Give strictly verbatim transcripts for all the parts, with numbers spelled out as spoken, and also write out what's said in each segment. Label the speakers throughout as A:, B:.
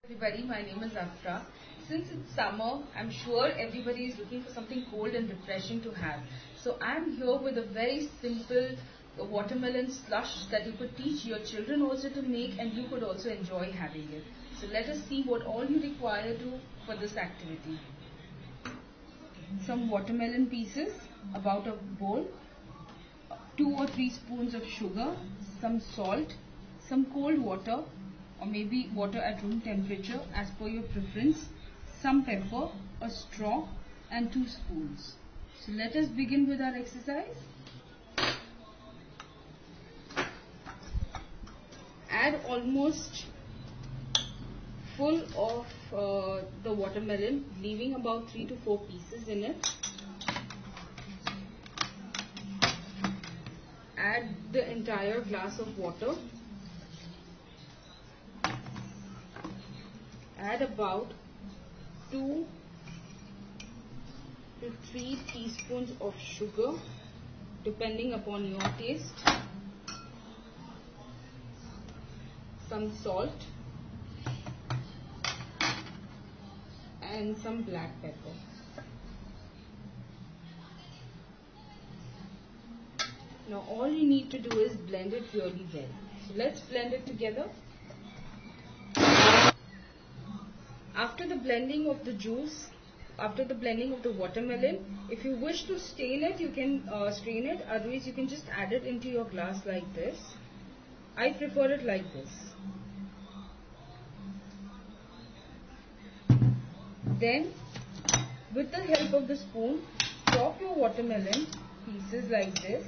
A: Everybody, my name is Afra. Since it's summer, I'm sure everybody is looking for something cold and refreshing to have. So I'm here with a very simple watermelon slush that you could teach your children also to make, and you could also enjoy having it. So let us see what all you require to for this activity. Some watermelon pieces, about a bowl, two or three spoons of sugar, some salt, some cold water, or maybe water at room temperature as per your preference, some pepper, a straw, and two spoons. So let us begin with our exercise. Add almost full of uh, the watermelon, leaving about three to four pieces in it. Add the entire glass of water. Add about two to three teaspoons of sugar, depending upon your taste. Some salt and some black pepper. Now all you need to do is blend it really well. So let's blend it together. After the blending of the juice, after the blending of the watermelon, if you wish to strain it, you can uh, strain it. Otherwise, you can just add it into your glass like this. I prefer it like this. Then, with the help of the spoon, chop your watermelon pieces like this.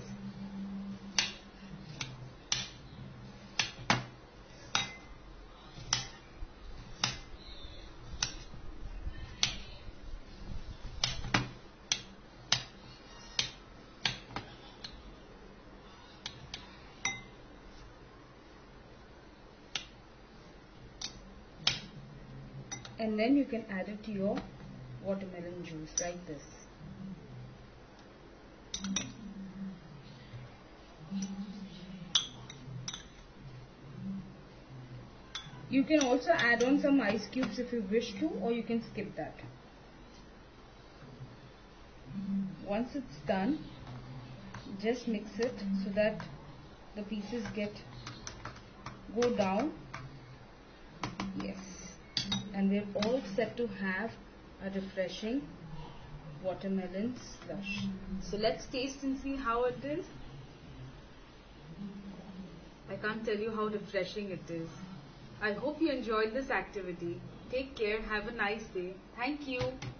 A: And then you can add it to your watermelon juice like this. You can also add on some ice cubes if you wish to, or you can skip that. Once it's done, just mix it so that the pieces get go down. Yes. And we're all set to have a refreshing watermelon slush. So let's taste and see how it is. I can't tell you how refreshing it is. I hope you enjoyed this activity. Take care. Have a nice day. Thank you.